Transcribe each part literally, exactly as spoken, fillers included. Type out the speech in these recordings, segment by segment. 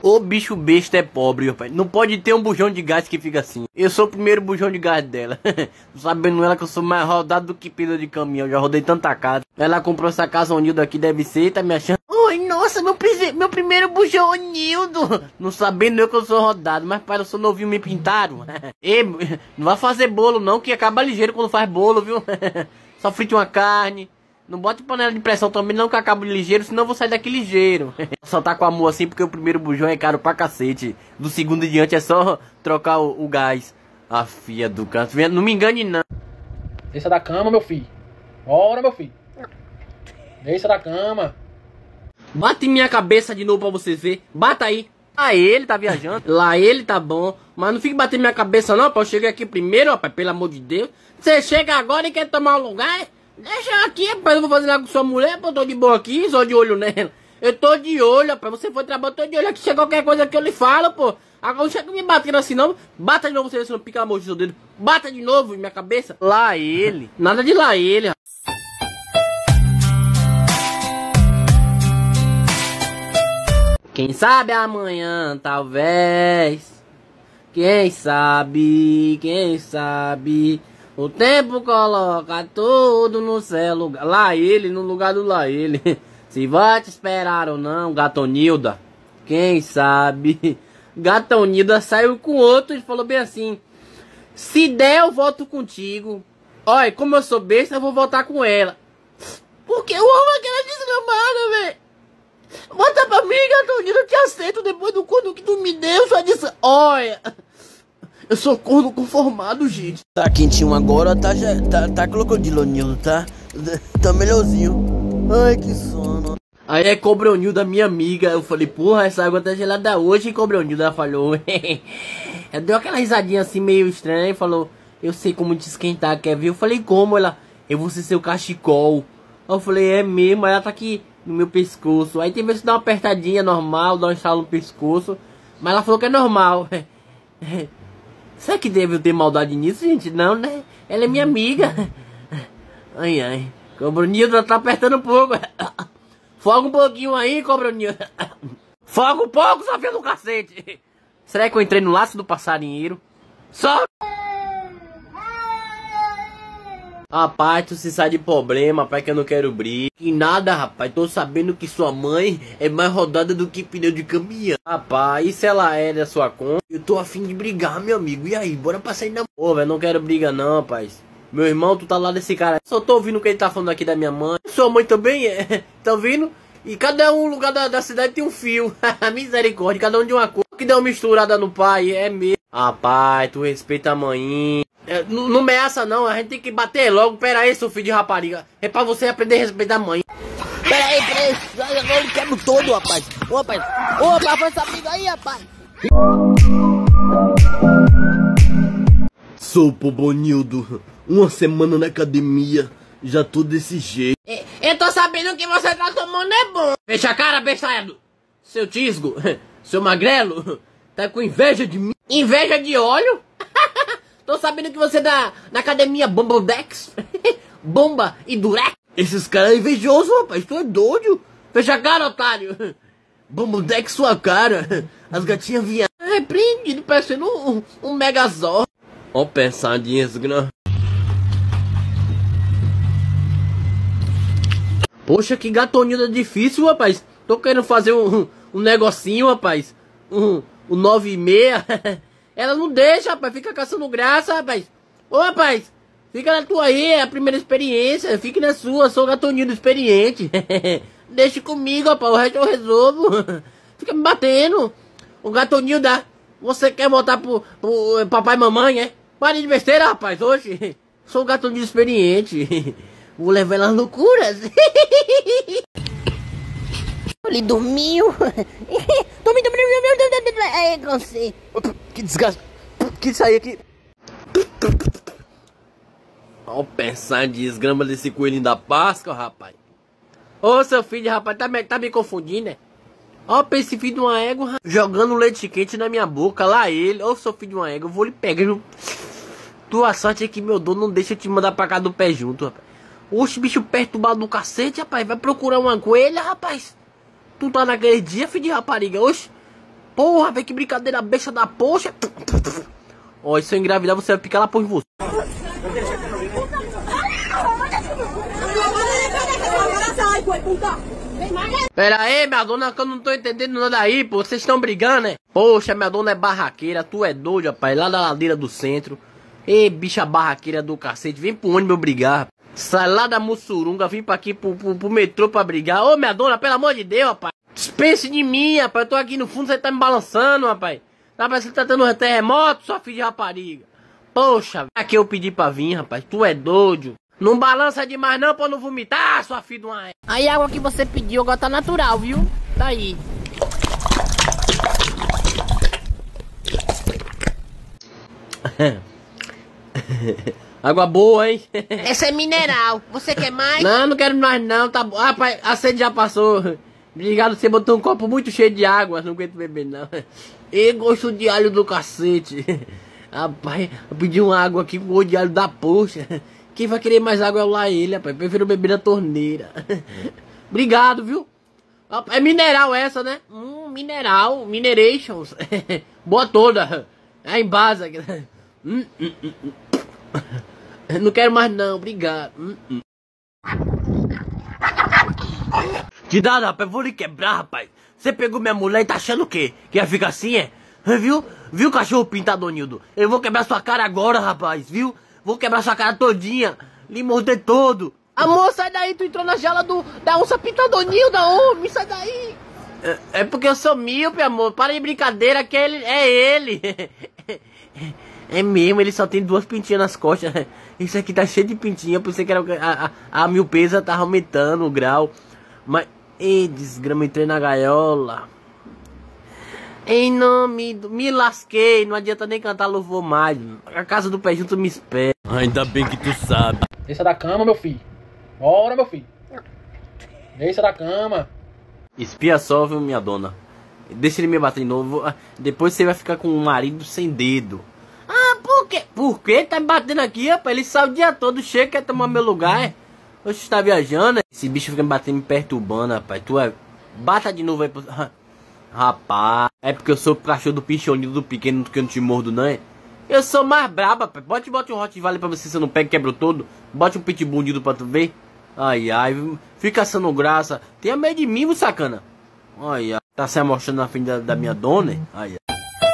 O bicho besta é pobre, rapaz. Não pode ter um bujão de gás que fica assim. Eu sou o primeiro bujão de gás dela. Sabendo ela que eu sou mais rodado do que pneu de caminhão. Já rodei tanta casa. Ela comprou essa casa Onildo aqui, deve ser, tá me achando. Oi, nossa, meu, meu primeiro bujão Onildo. Não sabendo eu que eu sou rodado. Mas pai, eu sou novinho, me pintaram. Ei, não vai fazer bolo não, que acaba ligeiro quando faz bolo, viu? Só frite uma carne. Não bote panela de pressão também não, que eu acabo ligeiro, senão eu vou sair daqui ligeiro. Só tá com amor assim porque o primeiro bujão é caro pra cacete. Do segundo em diante é só trocar o, o gás. A filha do canto. Não me engane não. Desça da cama, meu filho. Bora, meu filho. Desça da cama. Bate em minha cabeça de novo pra vocês verem. Bata aí. Lá ele tá viajando. Lá ele tá bom. Mas não fique batendo minha cabeça não, pra eu chegar aqui primeiro, rapaz. Pelo amor de Deus. Você chega agora e quer tomar um lugar, deixa eu aqui, rapaz, eu vou fazer lá com sua mulher, pô, eu tô de boa aqui, só de olho nela. Eu tô de olho, rapaz, você foi trabalhar, eu tô de olho aqui, se qualquer coisa que eu lhe falo, pô. Agora não chega me batendo assim não, bata de novo, você não pica a mão do seu dedo. Bata de novo em minha cabeça. Lá ele, nada de lá ele, rapaz. Quem sabe amanhã, talvez. Quem sabe, quem sabe. O tempo coloca tudo no seu lugar. Lá ele, no lugar do lá ele. Se vai te esperar ou não, Gatonilda. Quem sabe. Gatonilda saiu com outro e falou bem assim: se der eu volto contigo. Olha, como eu sou besta, eu vou voltar com ela. Porque o homem é aquela desgramada, velho. Volta pra mim, Gatonilda, eu te aceito depois do corno que tu me deu. Só disse, olha, eu sou corno conformado, gente. Tá quentinho agora, tá, já, tá, tá crocodilonildo, tá? Tá melhorzinho. Ai, que sono. Aí é Cobronilda, minha amiga. Eu falei, porra, essa água tá gelada hoje, Cobronilda. Ela falou, ela deu aquela risadinha assim meio estranha e falou, eu sei como te esquentar, quer ver? Eu falei, como? Ela, eu vou ser seu cachecol. Eu falei, é mesmo? Aí ela tá aqui no meu pescoço. Aí tem vezes que dá uma apertadinha normal, dá um estalo no pescoço. Mas ela falou que é normal. Será que deve ter maldade nisso, gente? Não, né? Ela é minha amiga. Ai, ai. Cobronilda tá apertando um pouco. Foga um pouquinho aí, Cobronilda. Foga um pouco, sua filha do cacete. Será que eu entrei no laço do passarinheiro? Só... Rapaz, tu se sai de problema, rapaz, que eu não quero briga. Que nada, rapaz, tô sabendo que sua mãe é mais rodada do que pneu de caminhão. Rapaz, e se ela é da sua conta? Eu tô afim de brigar, meu amigo. E aí, bora pra sair na... Pô, velho, não quero briga não, rapaz. Meu irmão, tu tá lá desse cara. Só tô ouvindo o que ele tá falando aqui da minha mãe. Sua mãe também é. Tá ouvindo? E cada um lugar da, da cidade tem um fio. Misericórdia, cada um de uma cor. Que deu uma misturada no pai, é mesmo. Rapaz, tu respeita a mãe. É, não, não ameaça não, a gente tem que bater logo. Pera aí, seu filho de rapariga. É pra você aprender a respeitar a mãe. Pera aí, pera aí. Agora ele quebra todo, rapaz. Ô, rapaz. Ô, rapaz, foi essa briga aí, rapaz. Sou Pobonildo. Uma semana na academia. Já tô desse jeito. É, eu tô sabendo que você tá tomando é bom. Fecha a cara, bestado. Seu tisgo. Seu magrelo. Tá com inveja de mim. Inveja de óleo? Tô sabendo que você dá na academia Bombodex, Bomba e Durex. Esses caras é invejoso, rapaz. Tu é doido. Fecha a cara, otário. Bombodex sua cara. As gatinhas vinham repreendido, parecendo um, um megazord. Ó, pensadinhas, grande. Poxa, que gatonilda difícil, rapaz. Tô querendo fazer um, um negocinho, rapaz. Um, um nove e meia. Ela não deixa, rapaz. Fica caçando graça, rapaz. Ô, rapaz. Fica na tua aí. É a primeira experiência. Fique na sua. Sou gatonildo experiente. Deixa comigo, rapaz. O resto eu resolvo. Fica me batendo. O gatonilda. Você quer voltar pro, pro papai e mamãe, é? Pare de besteira, rapaz. Hoje. Sou um gatonildo experiente. Vou levar ela às loucuras. Ele dormiu. Dormi, dormi, dormi. Ai, cansei. Que desgaste. Que isso aí aqui. Ó, pensar em desgrama desse coelhinho da Páscoa, rapaz. Ô, seu filho, rapaz, tá me, tá me confundindo, né? Ó, esse filho de uma égua jogando leite quente na minha boca. Lá ele. Ô, seu filho de uma égua, eu vou lhe pegar. Tua sorte é que meu dono não deixa eu te mandar pra cá do pé junto, rapaz. Oxe, bicho perturbado do cacete, rapaz. Vai procurar uma coelha, rapaz. Tu tá naquele dia, filho de rapariga. Oxe. Porra, velho, que brincadeira besta da poxa. Ó, oh, se eu engravidar, você vai picar lá por você. Pera aí, minha dona, que eu não tô entendendo nada aí, pô. Vocês estão brigando, né? Poxa, minha dona é barraqueira, tu é doido, rapaz, lá da ladeira do centro. Ei, bicha barraqueira do cacete, vem pro ônibus brigar. Sai lá da Mussurunga, vim pra aqui pro, pro, pro metrô pra brigar. Ô, minha dona, pelo amor de Deus, rapaz. Dispense de mim, rapaz. Eu tô aqui no fundo, você tá me balançando, rapaz. Tá parecendo que tá tendo um terremoto, sua filha de rapariga. Poxa, aqui eu pedi pra vir, rapaz. Tu é doido. Não balança demais não pra não vomitar, sua filha de uma... Aí a água que você pediu agora tá natural, viu? Tá aí. Água boa, hein? Essa é mineral. Você quer mais? Não, não quero mais não, tá bom. Rapaz, a sede já passou. Obrigado, você botou um copo muito cheio de água. Não aguento beber não. E gosto de alho do cacete. Rapaz, eu pedi uma água aqui com gosto de alho da poxa. Quem vai querer mais água é lá ele, rapaz. Prefiro beber da torneira. Obrigado, viu? É mineral essa, né? Hum, mineral, minerations. Boa toda. É em base. Hum, hum, hum, hum. Não quero mais não, obrigado. Hum, hum. Que dá, rapaz, vou lhe quebrar, rapaz. Você pegou minha mulher e tá achando o quê? Que ia ficar assim, é? Viu? Viu, cachorro pintado, Nildo? Eu vou quebrar sua cara agora, rapaz, viu? Vou quebrar sua cara todinha, lhe morder todo. Amor, sai daí, tu entrou na jaula do, da onça pintadonilda, homem, sai daí. É, é porque eu sou míope, amor, para de brincadeira que ele, é ele. É mesmo, ele só tem duas pintinhas nas costas. Isso aqui tá cheio de pintinha, eu pensei que era a, a, a miopesa tá aumentando o grau. Mas, ei, desgrama, entrei na gaiola. Em nome do... Me lasquei, não adianta nem cantar louvor mais. A casa do pé junto me espera. Ainda bem que tu sabe. Desça da cama, meu filho. Bora, meu filho. Desça da cama. Espia só, viu, minha dona. Deixa ele me bater de novo. Depois você vai ficar com um marido sem dedo. Ah, por quê? Por quê? Tá me batendo aqui, rapaz. Ele sai o dia todo, chega, quer tomar meu lugar, é? Oxe, tá viajando, é? Esse bicho fica me batendo, me perturbando, rapaz. Tu é... Bata de novo aí pro... Rapaz, é porque eu sou o cachorro do pichoninho do pequeno que eu não te mordo, não é? Eu sou mais brabo, rapaz. Bote, bote um Rottweiler pra você, se você não pega e quebra todo. Bote um pitbull unido pra tu ver. Ai, ai, fica sendo graça. Tenha medo de mim, viu, sacana? Ai, ai, tá se amostrando na frente da, da minha dona, hein? Ai, ai.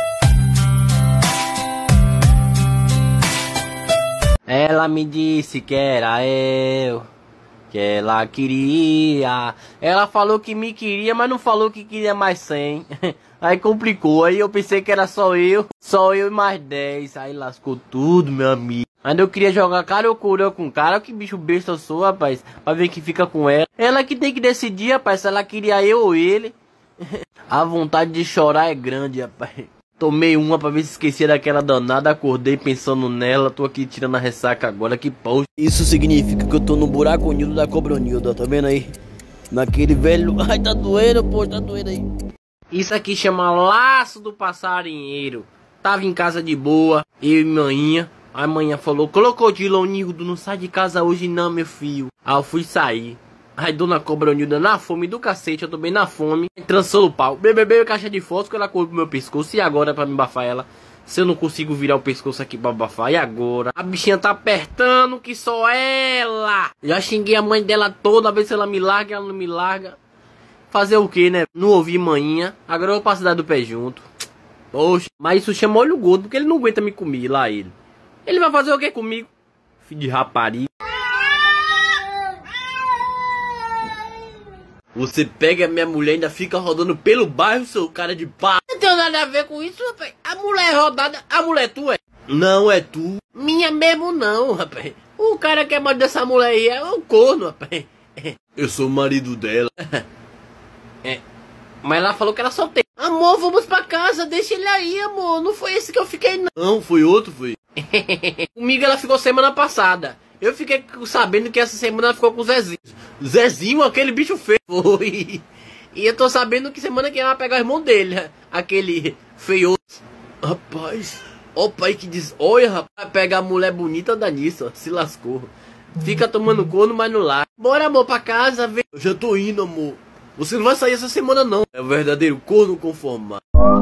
Ela me disse que era eu, que ela queria. Ela falou que me queria, mas não falou que queria mais cem. Aí complicou, aí eu pensei que era só eu, só eu e mais dez. Aí lascou tudo, meu amigo. Ainda eu queria jogar cara ou coroa com cara. Que bicho besta eu sou, rapaz, pra ver que fica com ela. Ela que tem que decidir, rapaz, se ela queria eu ou ele. A vontade de chorar é grande, rapaz. Tomei uma pra ver se esquecia daquela danada. Acordei pensando nela. Tô aqui tirando a ressaca agora. Que poxa. Isso significa que eu tô no buraco unido da Cobronilda. Tá vendo aí? Naquele velho... Ai, tá doendo, pô. Tá doendo aí. Isso aqui chama laço do passarinheiro. Tava em casa de boa. Eu e manhinha. A manhã falou: Crocodilo, Nildo, não sai de casa hoje não, meu filho. Aí eu fui sair. Aí dona Cobronilda, na fome do cacete, eu tô bem na fome, trançou o pau, bebê, caixa de fósforo, ela corre pro meu pescoço. E agora pra me abafar ela? Se eu não consigo virar o pescoço aqui pra abafar, e agora? A bichinha tá apertando que só ela. Já xinguei a mãe dela toda, a ver se ela me larga, ela não me larga. Fazer o que, né? Não ouvi manhinha, agora eu vou pra cidade do pé junto. Poxa, mas isso chama olho gordo, porque ele não aguenta me comer lá, ele. Ele vai fazer o que comigo? Filho de rapariga. Você pega a minha mulher e ainda fica rodando pelo bairro, seu cara de pá. Não tem nada a ver com isso, rapaz. A mulher rodada, a mulher tu é? Não é tu. Minha mesmo não, rapaz. O cara que é marido dessa mulher aí é um corno, rapaz. Eu sou o marido dela. É. Mas ela falou que era solteira. Amor, vamos pra casa, deixa ele aí, amor. Não foi esse que eu fiquei, não. Não, foi outro, foi. Comigo ela ficou semana passada. Eu fiquei sabendo que essa semana ela ficou com o Zezinho. Zezinho, aquele bicho feio. Foi. E eu tô sabendo que semana que ela vai pegar o irmão dele, aquele feio. Rapaz, ó o pai que diz: olha, rapaz, vai pegar a mulher bonita da nisso, ó, se lascou. Fica tomando corno, mas não lá. Bora, amor, pra casa, vem. Eu já tô indo, amor. Você não vai sair essa semana não. É o verdadeiro corno conformado.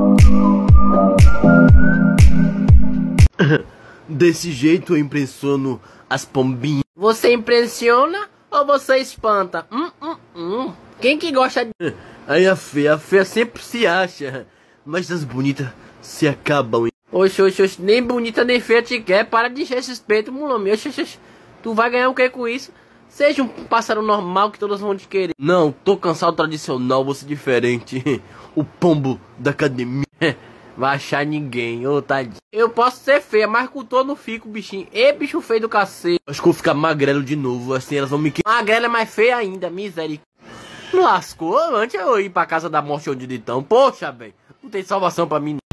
Desse jeito eu impressiono as pombinhas. Você impressiona ou você espanta? Hum, hum, hum. Quem que gosta de... Aí a feia, a feia sempre se acha, mas as bonitas se acabam. Oxe, oxe, oxe, nem bonita nem feia te quer. Para de encher esses peitos, mulame. Oxe, oxe, oxe. Tu vai ganhar o que com isso? Seja um pássaro normal que todos vão te querer. Não, tô cansado tradicional, vou ser diferente. O pombo da academia. Vai achar ninguém, ô tadinho. Eu posso ser feia, mas com todo não fico, bichinho. E bicho feio do cacete. Acho que eu vou ficar magrelo de novo, assim elas vão me... Magrela é mais feia ainda, misericórdia. Lascou, antes eu ir pra casa da morte onde de tão. Poxa, velho, não tem salvação pra mim.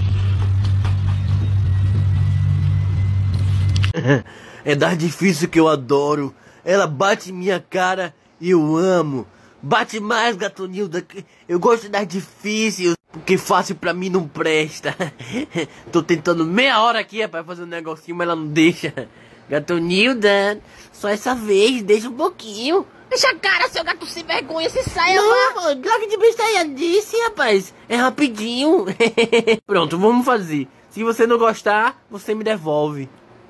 É dar difícil que eu adoro. Ela bate minha cara e eu amo. Bate mais, Gatonilda. Eu gosto de dar difícil, porque fácil pra mim não presta. Tô tentando meia hora aqui, rapaz, fazer um negocinho, mas ela não deixa. Gatonilda, só essa vez, deixa um pouquinho. Deixa a cara, seu gato sem vergonha, se saia, não, larga de bestalhadice, rapaz. É rapidinho. Pronto, vamos fazer. Se você não gostar, você me devolve.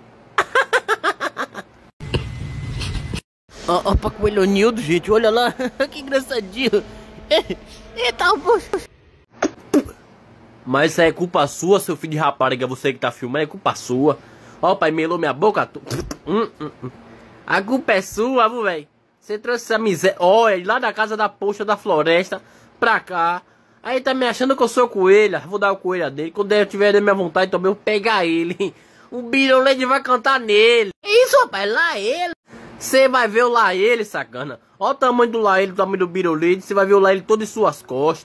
Ó, ó, pra Coelhonildo, gente, olha lá. Que engraçadinho. Eita, poxa. Mas isso é culpa sua, seu filho de rapariga. Você que tá filmando, é culpa sua. Ó, pai, melou minha boca. Hum, hum, hum. A culpa é sua, velho. Você trouxe essa miséria. Olha, lá da casa da poxa da floresta pra cá. Aí tá me achando que eu sou coelha. Vou dar o coelho dele. Quando eu tiver da minha vontade também, eu vou pegar ele. O Birolede vai cantar nele. Isso, rapaz, lá ele. Você vai ver o lá ele, sacana. Olha o tamanho do lá ele, o tamanho do Birolede. Você vai ver o lá ele todo em suas costas.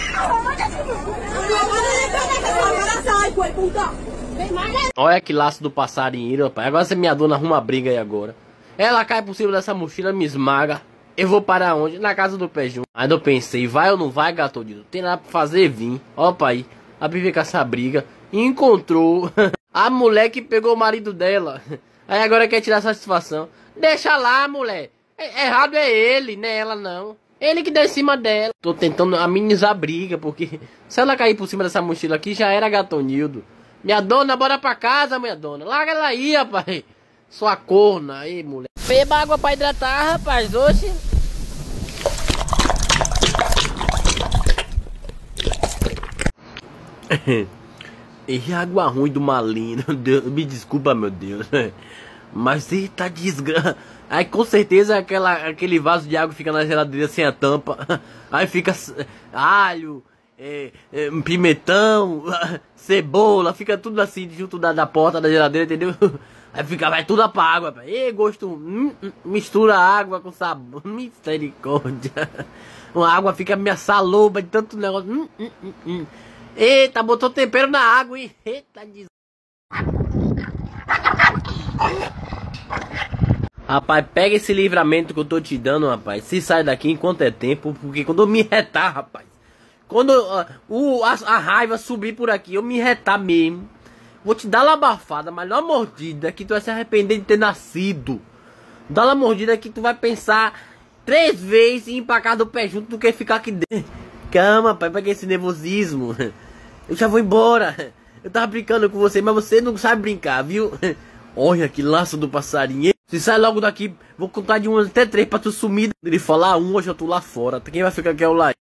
Olha que laço do passarinheiro, rapaz. Agora você minha dona arruma briga aí agora. Ela cai por cima dessa mochila, me esmaga. Eu vou para onde? Na casa do Pé Junto. Aí eu pensei, vai ou não vai, Gatonildo? Tem nada pra fazer, vim. Opa aí, a Bibi com essa briga. E encontrou a mulher que pegou o marido dela. Aí agora quer tirar satisfação. Deixa lá, mulher. Errado é ele, não é ela não. Ele que deu em cima dela. Tô tentando amenizar a briga, porque se ela cair por cima dessa mochila aqui, já era Gatonildo. Minha dona, bora pra casa, minha dona. Larga ela aí, rapaz. Sua corna aí, mulher. Beba água pra hidratar, rapaz. Oxe. E água ruim do Malino. Deus, me desculpa, meu Deus. Mas eita desgraça. Aí com certeza aquela, aquele vaso de água fica na geladeira sem a tampa. Aí fica alho, é, é, pimentão, cebola, fica tudo assim junto da, da porta da geladeira, entendeu? Aí fica, vai tudo pra água. E gosto, hum, mistura água com sabor. Misericórdia. A água fica meio saloba de tanto negócio. Hum, hum, hum, hum. Eita, botou tempero na água, hein? Eita, des... Rapaz, pega esse livramento que eu tô te dando, rapaz. Se sai daqui enquanto é tempo, porque quando eu me retar, rapaz. Quando uh, o, a, a raiva subir por aqui, eu me retar mesmo. Vou te dar uma abafada, mas não uma mordida que tu vai se arrepender de ter nascido. Dá uma mordida que tu vai pensar três vezes em ir pra casa do Pé Junto do que ficar aqui dentro. Calma, pai, pega esse nervosismo. Eu já vou embora. Eu tava brincando com você, mas você não sabe brincar, viu? Olha que laço do passarinho. Se sai logo daqui, vou contar de um até três pra tu sumir. Ele falar um, hoje eu tô lá fora. Quem vai ficar aqui é o lá.